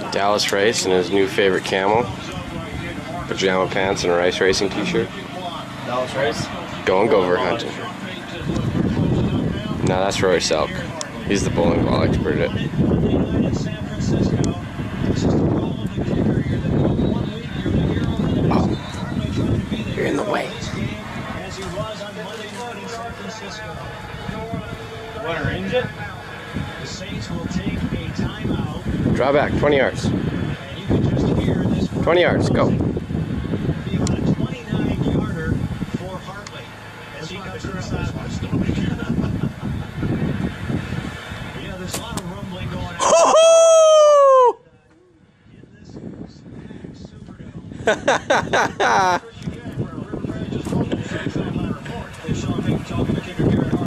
Dallas Rice in his new favorite camo. Pajama pants and a rice racing t-shirt. Dallas Rice? Going gopher hunting. No, that's Roy Selk. He's the bowling ball expert at it. Oh, you're in the way. Want to arrange it? Draw back, 20 yards. 20 yards, go. Ha ha ha ha!